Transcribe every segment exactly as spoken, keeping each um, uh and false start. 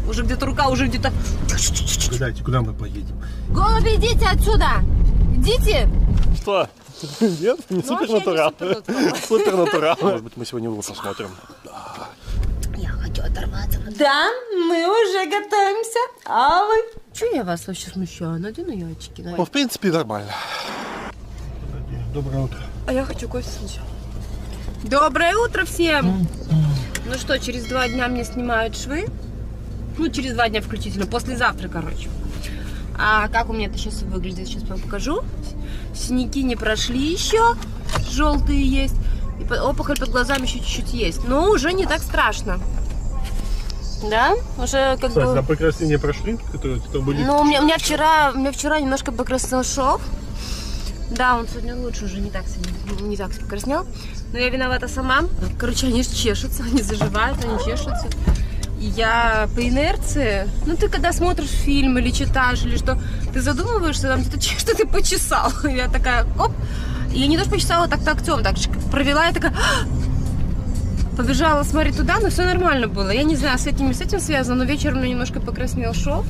Уже где-то рука, уже где-то... Гадайте, куда мы поедем? Голуби, идите отсюда! Идите! Что? Нет? Не супернатурал. Супернатурал. Может быть, мы сегодня его посмотрим. Я хочу оторваться. Да, мы уже готовимся. А вы? Че я вас вообще смущаю? Надену я очки. Ну, в принципе, нормально. Доброе утро. А я хочу кофе сначала. Доброе утро всем! Ну что, через два дня мне снимают швы. Ну, через два дня включительно. Послезавтра, короче. А как у меня это сейчас выглядит? Сейчас вам покажу. Синяки не прошли еще. Желтые есть. И опухоль под глазами еще чуть-чуть есть. Но уже не так страшно. Да? Уже как Кстати, бы... а покраснения прошли, которые там были? Ну, у меня, у меня вчера, у меня вчера немножко покраснел шов. Да, он сегодня лучше уже не так сильно, не так покраснел. Но я виновата сама. Короче, они чешутся, они заживают, они чешутся. И я по инерции, ну ты когда смотришь фильм или читаешь, или что, ты задумываешься, там где-то что ты почесал. И я такая, оп. И я не то что почесала так локтем, так же провела, я такая... Побежала смотреть туда, но все нормально было. Я не знаю, с этим с этим связано, но вечером у меня немножко покраснел шов.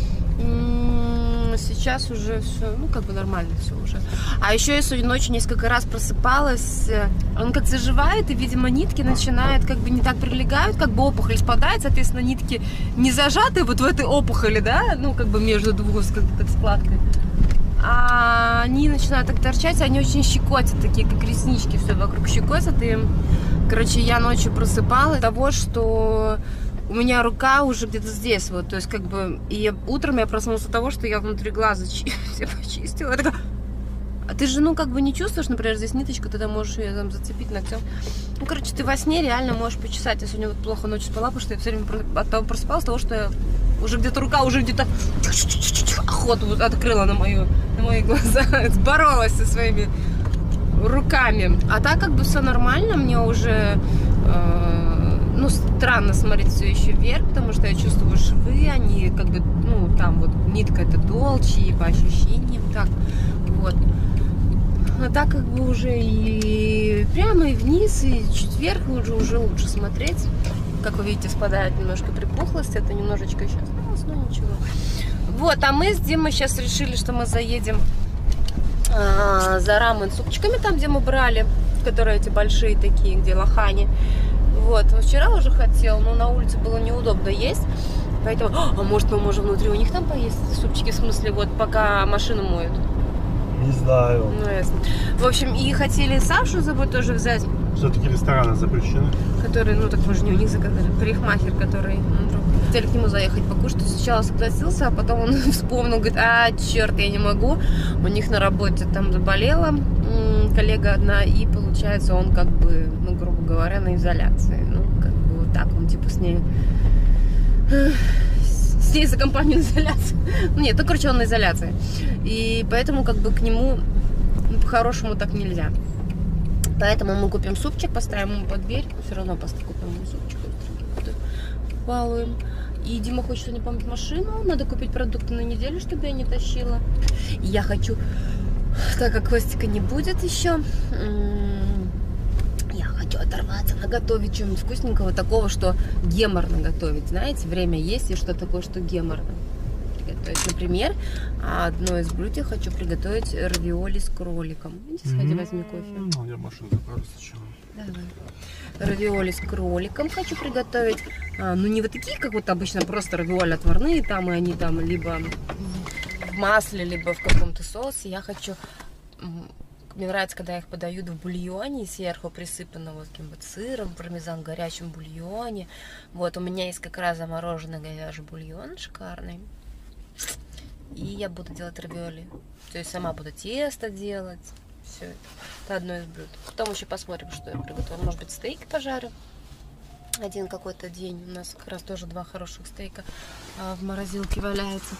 Сейчас уже все, ну как бы нормально все уже. А еще я сегодня ночью несколько раз просыпалась. Он как заживает, и, видимо, нитки начинают как бы не так прилегают, как бы опухоль спадает, соответственно, нитки не зажаты вот в этой опухоли, да, ну как бы между двух, как, как складкой. А они начинают так торчать, они очень щекотят, такие как реснички, все вокруг щекотят. И, короче, я ночью просыпалась от того, что у меня рука уже где-то здесь, вот, то есть как бы, и утром я проснулась от того, что я внутри глаза все почистила. Я такая, а ты же, ну, как бы не чувствуешь, например, здесь ниточку, тогда можешь ее там зацепить ногтем. Ну, короче, ты во сне реально можешь почесать. Я сегодня вот плохо ночью спала, потому что я все время от того просыпалась, от того, что я уже где-то рука, уже где-то охоту вот открыла на, мою, на мои глаза, боролась со своими руками. А так как бы все нормально, мне уже... Э Ну, странно смотреть все еще вверх, потому что я чувствую швы, они как бы, ну, там вот нитка это толще, и по ощущениям так, вот. А так как бы уже и прямо, и вниз, и чуть вверх уже, уже лучше смотреть. Как вы видите, спадает немножко припухлость, это немножечко еще осталось, но ничего. Вот, а мы с Димой сейчас решили, что мы заедем а, за рамен супчиками, там, где мы брали, которые эти большие такие, где лохани. Вот, вчера уже хотел, но на улице было неудобно есть, поэтому, а может мы можем внутри у них там поесть супчики, в смысле, вот пока машину моют? Не знаю. Ну, ясно. В общем, и хотели Сашу с собой тоже взять. Все-таки рестораны запрещены. Который, ну так мы же не у них заказали, парикмахер, который, ну, друг. Хотели к нему заехать покушать, сначала согласился, а потом он вспомнил, говорит, а, черт, я не могу, у них на работе там заболела коллега одна, и получается он как бы, ну, грубо говоря, на изоляции, ну, как бы вот так, он типа с ней, с ней за компанию на изоляции, ну, нет, ну, короче, он на изоляции, и поэтому как бы к нему, ну, по-хорошему так нельзя. Поэтому мы купим супчик, поставим ему под дверь. Все равно купим ему супчик. Балуем. И Дима хочет сегодня помыть машину. Надо купить продукты на неделю, чтобы я не тащила. И я хочу, так как Костика не будет еще, я хочу оторваться, наготовить чего-нибудь вкусненького, такого, что геморно готовить. Знаете, время есть, и что такое, что геморно приготовить. Например, одно из блюд я хочу приготовить равиоли с кроликом. Иди, сходи, возьми кофе. Ну, я машину заправлю сначала. Давай. Равиоли с кроликом хочу приготовить. А, ну, не вот такие, как вот обычно, просто равиоли отварные, там, и они там либо в масле, либо в каком-то соусе. Я хочу... Мне нравится, когда я их подают в бульоне, сверху присыпано вот таким вот сыром, пармезан в горячем бульоне. Вот, у меня есть как раз замороженный говяжий бульон шикарный. И я буду делать равиоли. То есть сама буду тесто делать. Все это. Это одно из блюд. Потом еще посмотрим, что я приготовлю. Может быть, стейки пожарю. Один какой-то день. У нас как раз тоже два хороших стейка а, в морозилке валяются.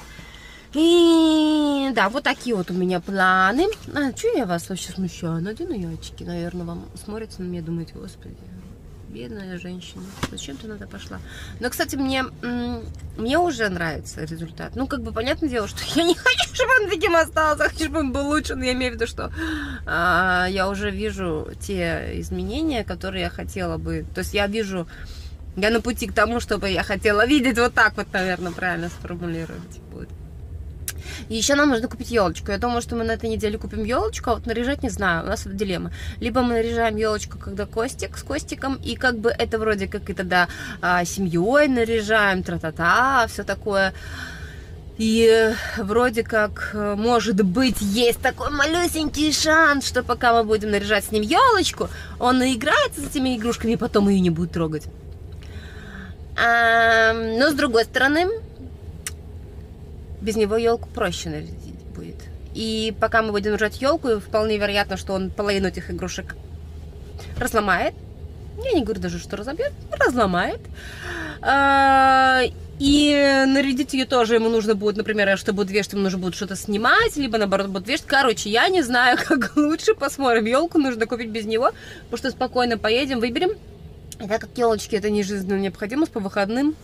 И да, вот такие вот у меня планы. А, что я вас вообще смущаю? Надену я очки. Наверное, вам смотрится на меня и думаете, господи, бедная женщина, зачем ты на это пошла? Но, кстати, мне, мне уже нравится результат. Ну, как бы, понятное дело, что я не хочу, чтобы он таким остался, хочу, чтобы он был лучше, но я имею в виду, что а, я уже вижу те изменения, которые я хотела бы. То есть я вижу Я на пути к тому, чтобы я хотела видеть. Вот так вот, наверное, правильно сформулировать будет. И еще нам нужно купить елочку. Я думаю, что мы на этой неделе купим елочку, а вот наряжать не знаю. У нас это дилемма. Либо мы наряжаем елочку, когда Костик с Костиком, и как бы это вроде как и тогда а, семьей наряжаем, тра-та-та, все такое. И вроде как, может быть, есть такой малюсенький шанс, что пока мы будем наряжать с ним елочку, он наиграется с этими игрушками, и потом ее не будет трогать. А, но с другой стороны, без него елку проще нарядить будет. И пока мы будем наряжать елку, вполне вероятно, что он половину этих игрушек разломает. Я не говорю даже, что разобьет, разломает. А, и нарядить ее тоже ему нужно будет, например, чтобы две, что ему нужно будет что-то снимать, либо наоборот будет вешать. Короче, я не знаю, как лучше, посмотрим. Елку нужно купить без него, потому что спокойно поедем, выберем. И так как елочки это не жизненная необходимость, по выходным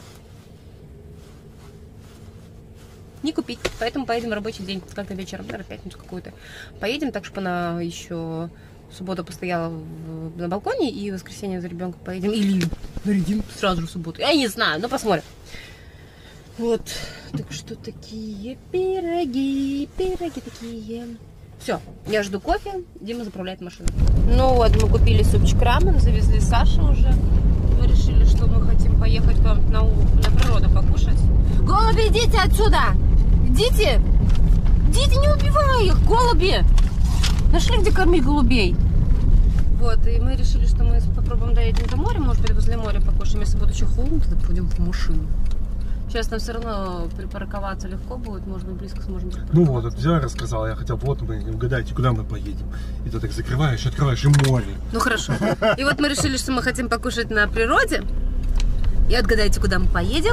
не купить. Поэтому поедем в рабочий день, как-то вечером, наверное, пятницу какую-то. Поедем, так чтобы она еще в субботу постояла в, на балконе, и в воскресенье за ребенком поедем. Или нарядим сразу же в субботу. Я не знаю, но посмотрим. Вот. Так что такие пироги, пироги такие. Все, я жду кофе, Дима заправляет машину. Ну вот, мы купили супчик рамен, завезли Сашу уже. Мы решили, что мы хотим поехать к вам на, на природу покушать. Голуби, идите отсюда! Идите! Идите, не убивай их, голуби! Нашли, где кормить голубей. Вот, и мы решили, что мы попробуем доедем до моря, может быть, возле моря покушаем. Если будет очень холодно, тогда пойдем в машину. Сейчас нам все равно припарковаться легко будет, может быть, близко сможем припарковаться. Ну вот, это взяла, рассказала, я хотел, вот мы, угадайте, куда мы поедем. И ты так закрываешь, открываешь, и море. Ну хорошо. И вот мы решили, что мы хотим покушать на природе. И отгадайте, куда мы поедем.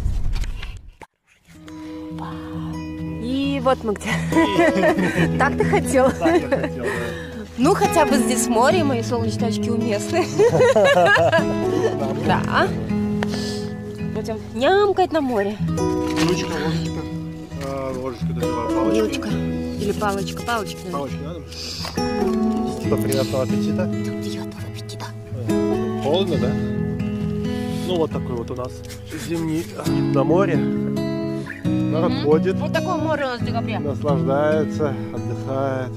И вот мы где. Так ты хотел? Так я хотел, да. Ну, хотя бы здесь море, мои солнечные очки уместны. Да. Будем нямкать на море. Ручка, ложечка. А, ложечка, называю, палочка. Вилочка. Или палочка, палочка. Палочки надо? Что, приятного аппетита. Приятного аппетита. Холодно, да? Ну, вот такой вот у нас зимний на море. Народ Угу. ходит. Вот такое море у нас в декабре. Наслаждается, отдыхает.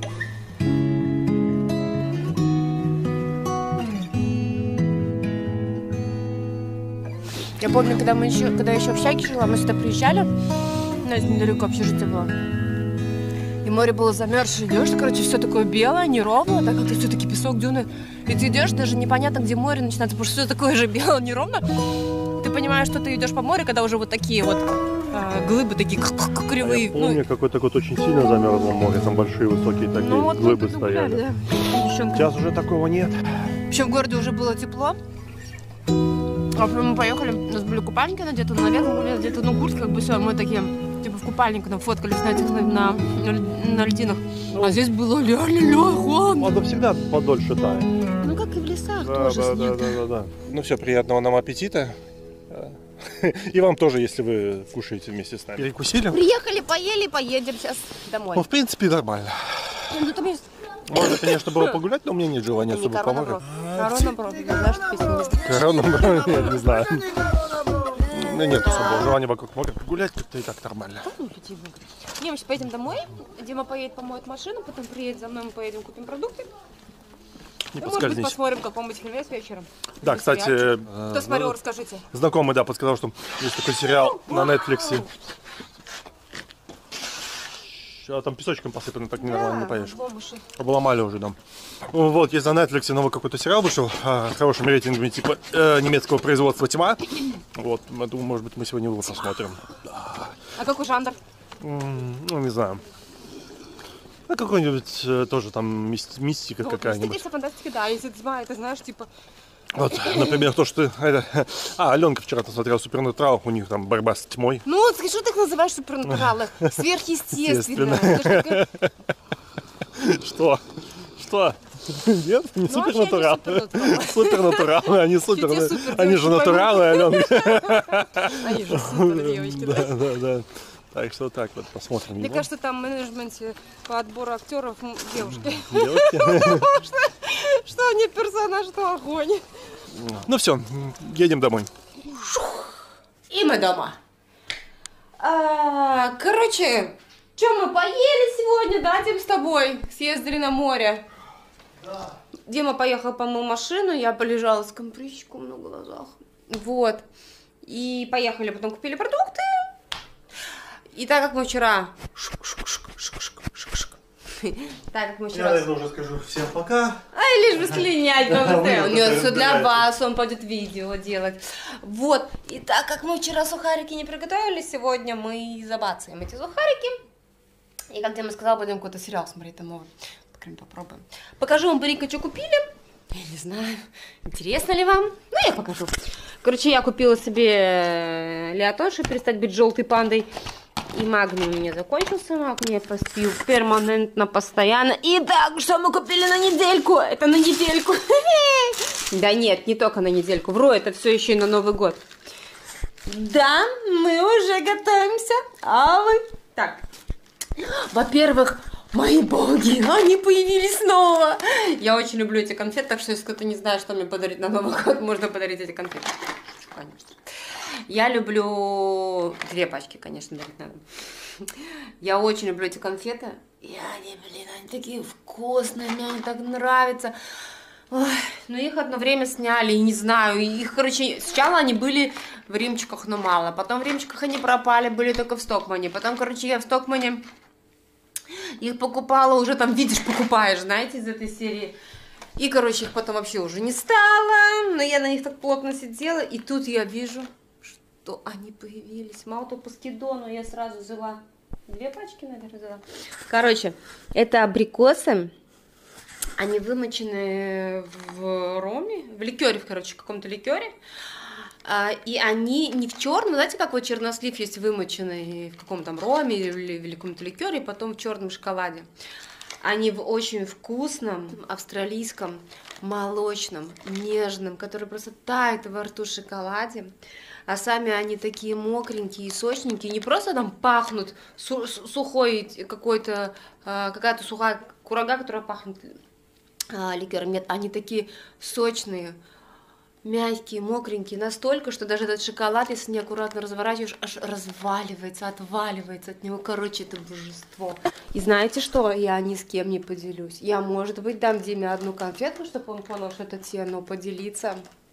Я помню, когда мы еще, когда я еще в Общаге жила, мы сюда приезжали, у нас недалеко общежитие было. И море было замерзшее, идешь, короче, все такое белое, неровно, так как все-таки песок, дюны. И ты идешь, даже непонятно, где море начинается, потому что все такое же белое, неровно. Ты понимаешь, что ты идешь по морю, когда уже вот такие вот а, глыбы такие кривые. Я помню, ну, какое-то вот очень сильно замерзло море, там большие высокие такие ну, вот глыбы мы стояли. гуляли, да. Сейчас уже такого нет. Еще в городе уже было тепло. А потом мы поехали, у нас были купальники надеты, наверх были где-то, ну, курс, как бы все, мы такие, типа, в купальниках там фоткались на этих, на, на, на льдинах. Ну, а здесь было реально лёд, холодно. Оно всегда подольше тает. Ну, как и в лесах Да, тоже да, снег. да, да, да, да. Ну все, приятного нам аппетита. И вам тоже, если вы кушаете вместе с нами. Перекусили? Приехали, поели, поедем сейчас домой. Ну, в принципе, нормально. Ну, там есть... Можно, конечно, было погулять, но у меня нет желания Не особо корона помогать. Корона брод, знаешь, что песня есть? Корона брод, нет, не знаю. Ну, нет особого желания вокруг моря погулять, как-то и так нормально. Не, мы сейчас поедем домой, Дима поедет помоет машину, потом приедет за мной, мы поедем купим продукты. Не Ну, может быть, подскользнись. посмотрим какой-нибудь фильм вечером. Да, Или кстати, сериальчик. э, Кто смотрел, ну, расскажите. знакомый, да, подсказал, что есть такой сериал на Netflix. А там песочком посыпано, так нормально не поешь. Бомбуши. Обломали уже там. Вот, есть на Netflix новый какой-то сериал вышел, а, с хорошими рейтингами, типа э, немецкого производства «Тьма». Вот, я думаю, может быть, мы сегодня его посмотрим. А какой жанр? М, Ну, не знаю. Ну, какой-нибудь э, тоже там мис- мистика Ну, какая-нибудь. мистическая фантастика, да, если тьма, это знаешь, типа... Вот, например, то, что... Это, а, Аленка вчера посмотрела «Супернатурал», у них там борьба с тьмой. Ну, вот скажи, что ты их называешь супернатуралы? Сверхъестественно. Это ж такая- Что? Что? Нет, не Ну, вообще, супернатурал. они супернатуралы. Супернатуралы, они супер. Эти супер Они же девочки натуралы, Аленка. Они же супер девочки, да? Да, да, да. Так что так вот, посмотрим Мне его. кажется, там в менеджменте по отбору актеров м, девушки. Девочки. Что они персонаж, что огонь. Ну все, едем домой. И мы дома. А, короче, что мы поели сегодня, да, Дим, с тобой? Съездили на море. Да. Дима поехал помыл машину, я полежала с компрессиком на глазах. Вот. И поехали, потом купили продукты. И так как мы вчера... Так как мы вчера... Я, наверное, уже скажу всем пока. Ай, лишь бы слинять, у него все для вас, он пойдет видео делать. Вот. И так как мы вчера сухарики не приготовили, сегодня мы забацаем эти сухарики. И как Дима сказал, будем какой-то сериал смотреть там новый. Попробуем. Покажу вам быстренько, что купили. Я не знаю, интересно ли вам. Ну, я покажу. Короче, я купила себе Леотон, чтобы перестать быть желтой пандой. И магний у меня закончился. Магний я поспил перманентно, постоянно. И так, что мы купили на недельку? Это на недельку. Да нет, не только на недельку. Вру, это все еще и на Новый год. Да, мы уже готовимся. А вы? Так. Во-первых... Мои боги, они появились снова. Я очень люблю эти конфеты, так что если кто-то не знает, что мне подарить на Новый год, можно подарить эти конфеты. Конечно. Я люблю... Две пачки, конечно, дарить надо. Я очень люблю эти конфеты. И они, блин, они такие вкусные, мне они так нравятся. Ой, ну их одно время сняли, и не знаю, их, короче, сначала они были в Римчиках, но мало. Потом в Римчиках они пропали, были только в Стокмане. Потом, короче, я в Стокмане... Их покупала уже, там, видишь, покупаешь, знаете, из этой серии. И, короче, их потом вообще уже не стало. Но я на них так плотно сидела. И тут я вижу, что они появились. Мало того, по скидону я сразу взяла. Две пачки, наверное, взяла. Короче, это абрикосы. Они вымочены в роме, в ликере, короче, в каком-то ликере. И они не в черном, знаете, как вот чернослив есть вымоченный в каком-то роме или в каком-то ликере, и потом в черном шоколаде. Они в очень вкусном австралийском молочном, нежном, который просто тает во рту шоколаде. А сами они такие мокренькие и сочненькие, не просто там пахнут су сухой какой-то, какая-то сухая курага, которая пахнет ликером. Нет, они такие сочные, мягкие, мокренькие, настолько, что даже этот шоколад, если неаккуратно разворачиваешь, аж разваливается, отваливается от него. Короче, это божество. И знаете что? Я ни с кем не поделюсь. Я, может быть, дам Диме одну конфетку, чтобы он понял, что это те, но поделиться.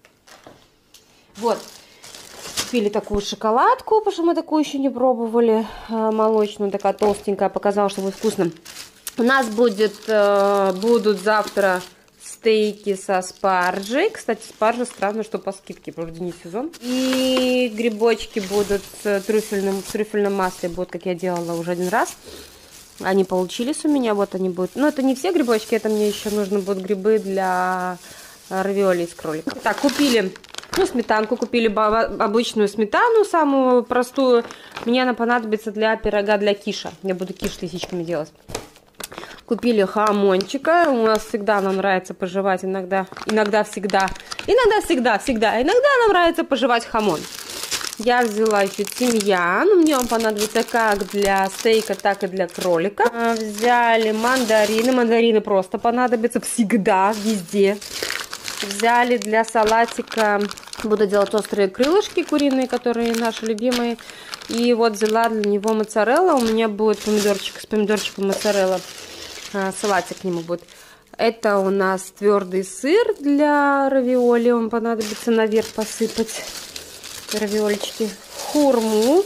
Вот. Купили такую шоколадку, потому что мы такую еще не пробовали, молочную, такая толстенькая, показала, что будет вкусно. У нас будет, будут завтра... стейки со спаржей. Кстати, спаржа странно, что по скидке, вроде не сезон. И грибочки будут с трюфельным, в трюфельном масле, будут, как я делала уже один раз. Они получились у меня, вот они будут. Но это не все грибочки, это мне еще нужно будут грибы для равиоли из кролика. Так, купили, ну, сметанку, купили обычную сметану, самую простую. Мне она понадобится для пирога для киша. Я буду киш лисичками делать. Купили хамончика. У нас всегда нам нравится пожевать, иногда, иногда всегда, иногда всегда, всегда, иногда нам нравится пожевать хамон. Я взяла еще тимьян, мне он понадобится как для стейка, так и для кролика. Взяли мандарины, мандарины просто понадобятся всегда, везде. Взяли для салатика, буду делать острые крылышки куриные, которые наши любимые. И вот взяла для него моцарелла, у меня будет помидорчик с помидорчиком моцарелла. Салатик к нему будет. Это у нас твердый сыр для равиоли. Он понадобится наверх посыпать равиольчики. Хурму.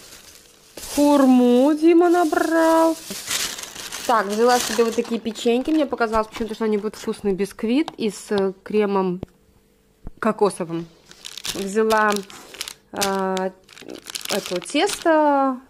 Хурму Дима набрал. Так, взяла себе вот такие печеньки. Мне показалось почему-то, что они будут вкусный бисквит и с кремом кокосовым. Взяла э, это тесто.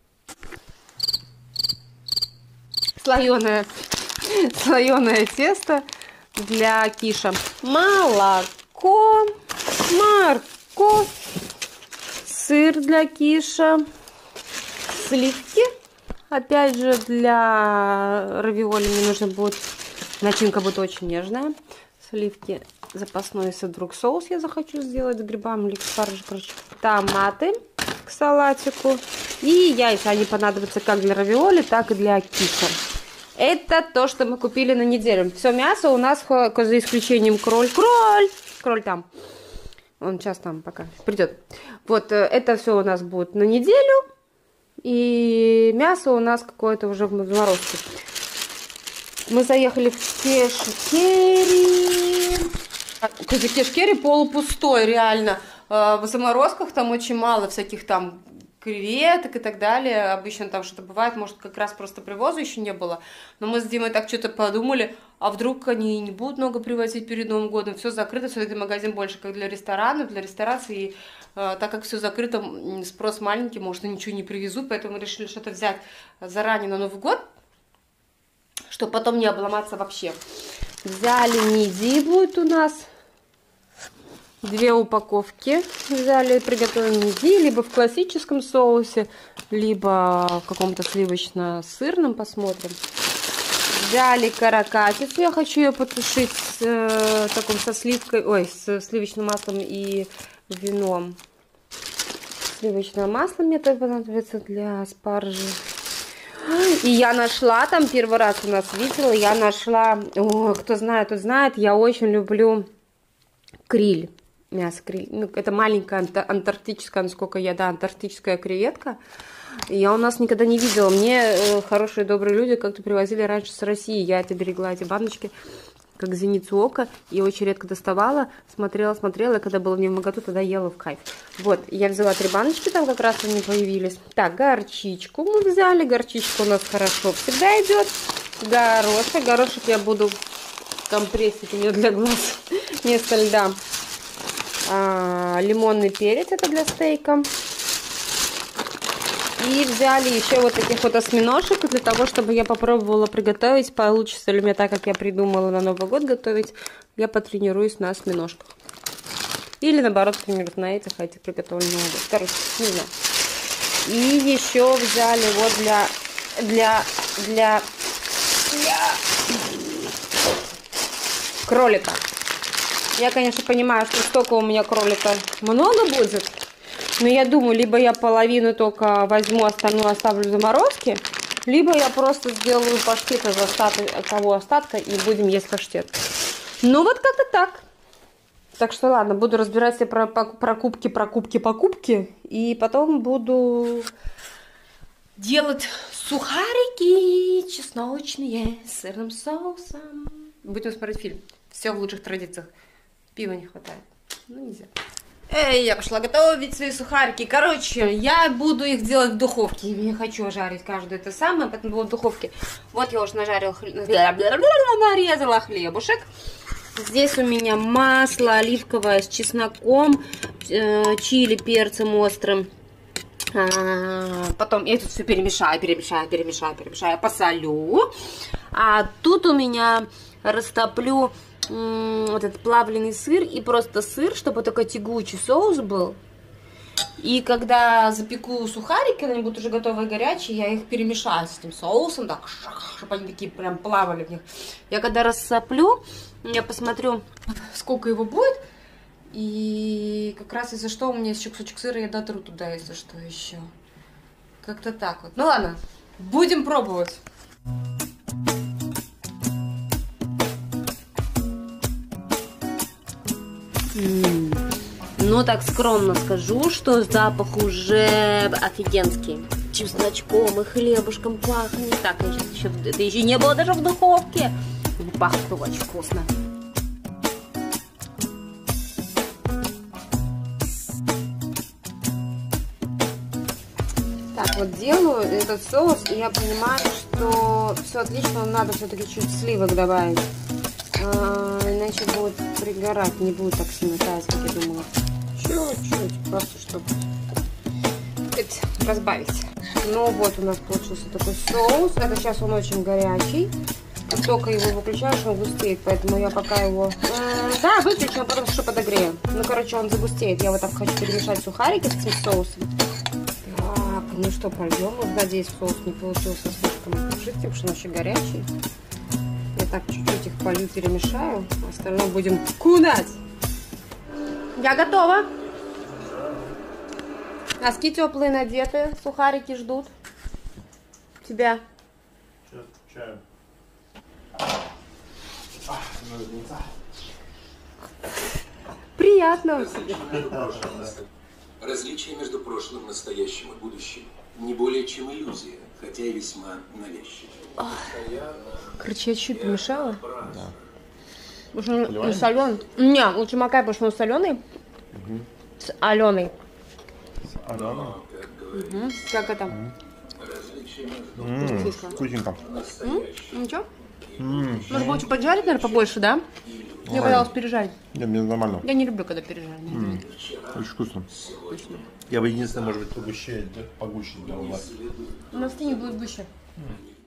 Слоеное, слоеное тесто для киша. Молоко, морковь, сыр для киша, сливки. Опять же, для равиоли мне нужно будет, начинка будет очень нежная. Сливки, запасной, если вдруг соус я захочу сделать с грибами или с спаржей, короче. Томаты к салатику. И яйца, они понадобятся как для равиоли, так и для киша. Это то, что мы купили на неделю. Все мясо у нас, за исключением кроль. Кроль! Кроль там. Он сейчас там пока придет. Вот это все у нас будет на неделю. И мясо у нас какое-то уже в заморозке. Мы заехали в Кешкери. Кешкери полупустой, реально. В заморозках там очень мало всяких там креветок и так далее. Обычно там что-то бывает, может, как раз просто привоза еще не было. Но мы с Димой так что-то подумали, а вдруг они не будут много привозить перед Новым годом. Все закрыто, все-таки магазин больше как для ресторанов, для ресторации. И э, так как все закрыто, спрос маленький, может, и ничего не привезут, поэтому мы решили что-то взять заранее на Новый год, чтобы потом не обломаться вообще. Взяли мидии будет у нас. Две упаковки взяли, приготовим мидии, либо в классическом соусе, либо в каком-то сливочно-сырном, посмотрим. Взяли каракатицу, я хочу ее потушить с, э, таком, со сливкой, ой, с сливочным маслом и вином. Сливочное масло мне тоже понадобится для спаржи. И я нашла, там первый раз у нас видела, я нашла, о, кто знает, тот знает, я очень люблю криль. Мясо криль. Ну, это маленькая антарктическая, насколько я, да, антарктическая креветка. Я у нас никогда не видела. Мне э, хорошие, добрые люди как-то привозили раньше с России. Я это берегла, эти баночки, как зеницу ока. И очень редко доставала. Смотрела, смотрела. И когда было не в моготу, тогда ела в кайф. Вот, я взяла три баночки, там как раз они появились. Так, горчичку мы взяли. Горчичка у нас хорошо всегда идет. Горошек. Горошек я буду компрессить у меня для глаз. Вместо льда. А, лимонный перец, это для стейка. И взяли еще вот таких вот осьминожек для того, чтобы я попробовала приготовить, получится ли мне так, как я придумала на Новый год готовить. Я потренируюсь на осьминожках. Или наоборот, тренируюсь на этих, а этих приготовлю на Новый год. Короче, не знаю. И еще взяли вот для, для, для, для кролика. Я, конечно, понимаю, что столько у меня кролика много будет. Но я думаю, либо я половину только возьму, остальную оставлю в заморозке, либо я просто сделаю паштет из остатка, того остатка и будем есть паштет. Ну вот как-то так. Так что ладно, буду разбирать все про покупки, покупки, покупки. И потом буду делать сухарики чесночные с сырным соусом. Будем смотреть фильм. Все в лучших традициях. Пива не хватает. Ну, нельзя. Эй, я пошла готовить свои сухарики. Короче, я буду их делать в духовке. Я не хочу жарить каждую это самое, поэтому буду в духовке. Вот я уже нажарила, нарезала хлебушек. Здесь у меня масло оливковое с чесноком, чили, перцем острым. Потом я это все перемешаю, перемешаю, перемешаю, перемешаю, посолю. А тут у меня растоплю вот этот плавленый сыр и просто сыр, чтобы такой тягучий соус был. И когда запеку сухарики, они будут уже готовые, горячие, я их перемешаю с этим соусом, так, чтобы они такие прям плавали в них. Я когда рассоплю, я посмотрю, сколько его будет. И как раз из-за что у меня еще кусочек сыра, я дотру туда, если что еще. Как-то так вот. Ну ладно, будем пробовать. М-м. Ну так скромно скажу, что запах уже офигенский. Чесночком и хлебушком пахнет. Так, я сейчас еще, это еще не было даже в духовке. Пахнет очень вкусно. Так, вот делаю этот соус, и я понимаю, что все отлично, но надо все-таки чуть сливок добавить. А, иначе будет пригорать, не будет так сильно таять, как я думала. Чуть-чуть, просто чтобы разбавить. Ну вот у нас получился такой соус. Это сейчас он очень горячий. Как только его выключаешь, он густеет, поэтому я пока его... Э, да, выключу, а потом что подогрею. Ну, короче, он загустеет. Я вот так хочу перемешать сухарики с этим соусом. Так, ну что, пойдем. Вот, надеюсь, соус не получился слишком жидким, потому что он еще горячий. Я так чуть-чуть их полью, перемешаю. Остальное будем кудать. Я готова. Носки теплые надеты, сухарики ждут тебя. Сейчас чаю. Приятно. Различие между прошлым, настоящим и будущим не более чем иллюзия, хотя и весьма навязчивая. Короче, я чуть помешала. Да. Он соленый. Не, лучше макай, потому что он соленый. Угу. С Аленой. С Аленой? Угу. Как это? М-м, вкусненько. М? Ничего? М-м. Может было чуть поджарить, наверное, побольше, да? Я боялась пережарить. Нет, мне нормально. Я не люблю, когда пережарить. М-м. Очень вкусно. Вкусно. Я бы единственное, может быть, погуще, погуще сделал. У нас не будет гуще. М.